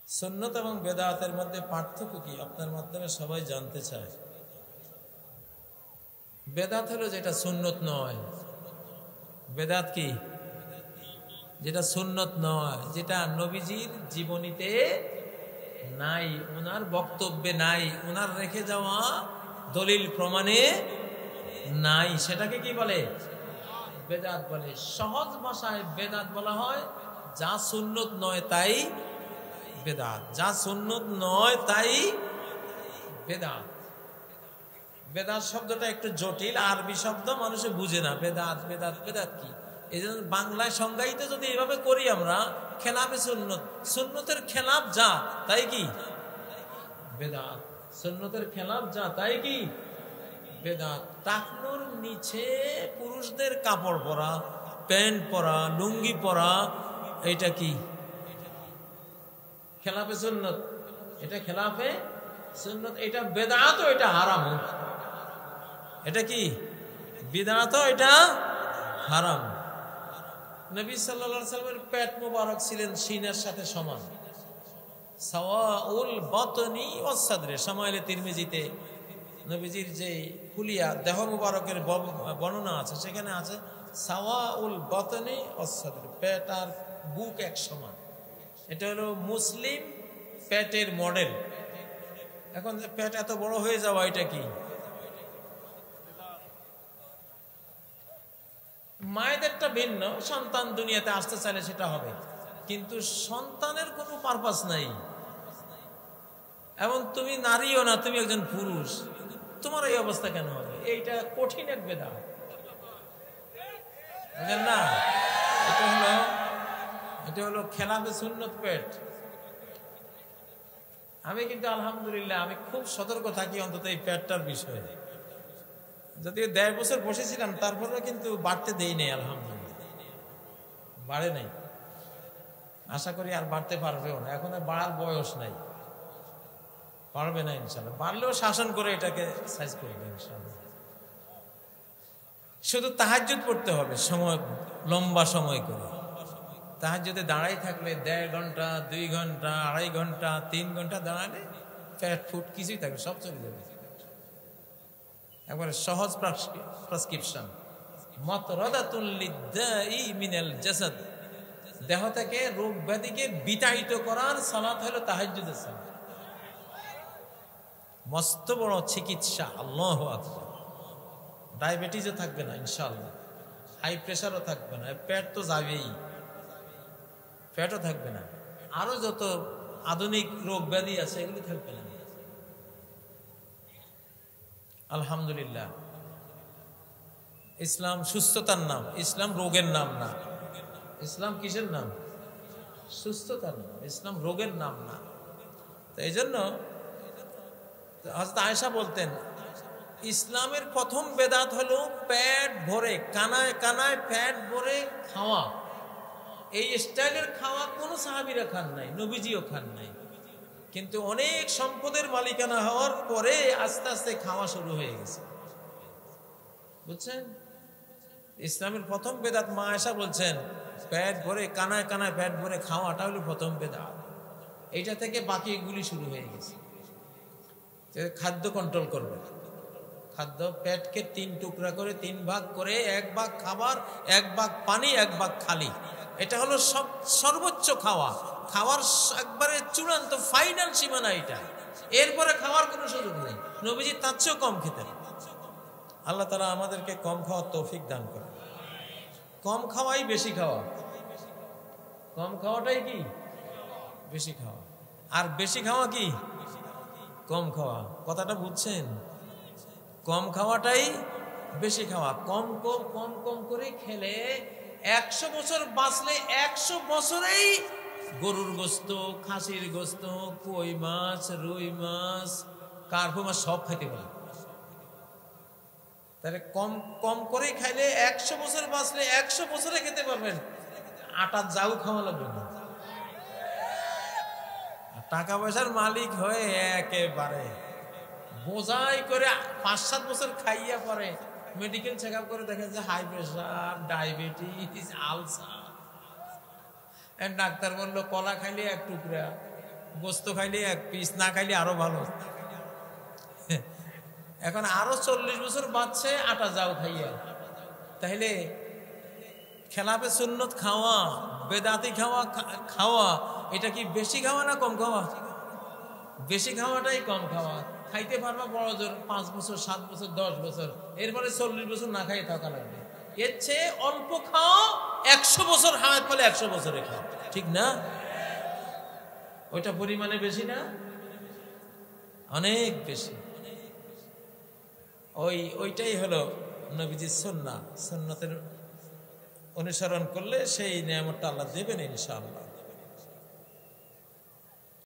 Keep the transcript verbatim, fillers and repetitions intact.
সুন্নত এবং বেদাতের মধ্যে পার্থক্য কি আপনার মাধ্যমে সবাই জানতে চায়। বেদাত হলো যেটা সুন্নত নয়। বেদাত কি? যেটা সুন্নত নয়, যেটা নবীজির জীবনীতে নাই, ওনার বক্তব্যে নাই, ওনার রেখে যাওয়া দলিল প্রমাণে নাই, সেটাকে কি বলে? বেদাত বলে। সহজ ভাষায় বেদাত বলা হয় যা সুন্নত নয় তাই বেদাত, যা সুন্নত নয় তাই বেদাত। বেদাত শব্দটা একটু জটিল, আরবি শব্দ মানুষে বুঝে না। বেদাত বেদাত বেদাত কি? এই জন্য বাংলায় সংজ্ঞায়িত যদি এভাবে করি আমরা, খেলাফে সুন্নত, সুন্নতের খেলাফ যা তাই কি বেদাত, সুন্নতের খেলাফ যা তাই কি বেদাত। টাকনুর নিচে পুরুষদের কাপড় পরা, প্যান্ট পরা, লুঙ্গি পরা, এটা কি খেলাফে সুন্নত? এটা খেলাফে সুন্নত, এটা বেদাত, এটা হারাম। এটা কি বিদআত, এটা হারাম। নবী সাল্লাল্লাহু আলাইহি ওয়াসাল্লামের পেট মোবারক ছিলেন সিনার সাথে সমান, সাওয়াউল বাতনি ওয়াস সাদরে। শামাইলে তিরমিজিতে নবীজির যে হুলিয়া দেহ মোবারকের বর্ণনা আছে, সেখানে আছে সাওয়াউল বাতনি ওয়াস সাদরে, পেট আর বুক এক সমান। এটা হলো মুসলিম পেটের মডেল। এখন পেট এত বড় হয়ে যাওয়া, এটা কি? মায়েদেরটা ভিন্ন, সন্তান দুনিয়াতে আসতে চাইলে সেটা হবে, কিন্তু সন্তানের কোনো পারপাস নাই। এবং তুমি নারীও না, তুমি একজন পুরুষ, তোমার এই অবস্থা কেন হবে? এইটা কঠিন এক বেদাত, বুঝলেন না? এটা হলো এটা হলো খেলাফে সুন্নত পেট। আমি কিন্তু আলহামদুলিল্লাহ আমি খুব সতর্ক থাকি অন্তত এই পেটটার বিষয়ে। যদিও দেড় বছর বসেছিলাম, তারপরেও কিন্তু বাড়তে দেই নাই, আলহামদুলিল্লাহ বাড়ে নাই। আশা করি আর বাড়তে পারবেও না, এখন আর বাড়ার বয়স নাই, পারবে না ইনশাল্লাহ। বাড়লেও শাসন করে এটাকে সাইজ করবে ইনশাল্লাহ। শুধু তাহাজ্জুদ পড়তে হবে সময়, লম্বা সময় করে। তাহাজ্জুদে দাঁড়াই থাকলে দেড় ঘন্টা, দুই ঘন্টা, আড়াই ঘন্টা, তিন ঘন্টা দাঁড়ালে ফ্যাট ফুট কিছুই থাকবে, সব চলে যাবে। একবারে সহজ প্রেসক্রিপশন, মাতরাদাতুল লিদ্দাই মিনাল জাসাদ, দেহ থেকে রোগ ব্যাধিকে বিতাড়িত করার সালাত হলো তাহাজ্জুদের সালাত। মস্ত বড় চিকিৎসা, আল্লাহু আকবার। ডায়াবেটিসও থাকবে না ইনশাআল্লাহ, হাই প্রেশারও থাকবে না, পেট তো যাবেই, পেটও থাকবে না, আরো যত আধুনিক রোগ ব্যাধি আছে এগুলি থাকবে না। আলহামদুলিল্লাহ। ইসলাম সুস্থতার নাম, ইসলাম রোগের নাম না। ইসলাম কিসের নাম? সুস্থতার নাম, ইসলাম রোগের নাম না। তো এই জন্য হযরত আয়েশা বলতেন, ইসলামের প্রথম বেদাত হলো পেট ভরে, কানায় কানায় পেট ভরে খাওয়া। এই স্টাইলের খাওয়া কোনো সাহাবীরা খান নাই, নবীজিও খান নাই। কিন্তু অনেক সম্পদের মালিকানা হওয়ার পরে আস্তে আস্তে খাওয়া শুরু হয়ে গেছে, বুঝছেন? ইসলামের প্রথম বেদাত, মা আয়েশা বলছেন, পেট ভরে কানায় কানায় পেট ভরে খাওয়াটা হলো প্রথম বেদাত। এইটা থেকে বাকিগুলি শুরু হয়ে গেছে। খাদ্য কন্ট্রোল করবে, খাদ্য পেটকে তিন টুকরা করে, তিন ভাগ করে, এক ভাগ খাবার, এক ভাগ পানি, এক ভাগ খালি। এটা হলো সব সর্বোচ্চ খাওয়া, খাওয়ার একবারে চূড়ান্ত ফাইনাল সীমানা এটা। এরপরে খাওয়ার কোনো সুযোগ নেই। নবীজি তার চেয়েও কম খেতেন। আল্লাহ তাআলা আমাদেরকে কম খাওয়ার তৌফিক দান করে। কম খাওয়াই বেশি খাওয়া, কম খাওয়াটাই কি বেশি খাওয়া, আর বেশি খাওয়া কি কম খাওয়া। কথাটা বুঝছেন? কম খাওয়াটাই বেশি খাওয়া। কম কম কম কম করে খেলে একশো বছর বাঁচলে একশো বছরেই গরুর গোস্ত, খাসির গোস্ত, কই মাছ, রুই মাছ, কার্পু মাছ সব খেতে পারে। তাহলে কম কম করে খাইলে একশো বছর বাঁচলে একশো বছরে খেতে পারবেন। আটার জাউ খাওয়া লাগবে না। টাকা পয়সার মালিক হয়ে একেবারে বোঝাই করে পাঁচ সাত বছর খাইয়া পরে মেডিকেল চেক আপ করে দেখেন যে high pressure, diabetes, ulcer. Doctor বললো কলা খাইলে এক টুকরা, গোস্ত খাইলে এক পিস, না খাইলে আরো ভালো। এখন আরো চল্লিশ বছর বাঁচছে আটা যাও খাইয়া, তাহলে খেলাফে সুন্নত খাওয়া, বেদাতি খাওয়া খাওয়া এটা কি বেশি খাওয়া না কম খাওয়া? বেশি খাওয়াটাই কম খাওয়া। খাইতে পারবা বড় জোর পাঁচ বছর, সাত বছর, দশ বছর, এরপরে চল্লিশ বছর না খাইয়ে থাকা লাগবে। এর চেয়ে অল্প খাও, একশো বছর হায়াত পেলে একশো বছরে খাও, ঠিক না? ওইটা পরিমাণে বেশি না, অনেক বেশি। ওই ওইটাই হলো নবীজির সুন্নাহ। সুন্নতের অনুসরণ করলে সেই নিয়ামতটা আল্লাহ দেবেন ইনশাআল্লাহ।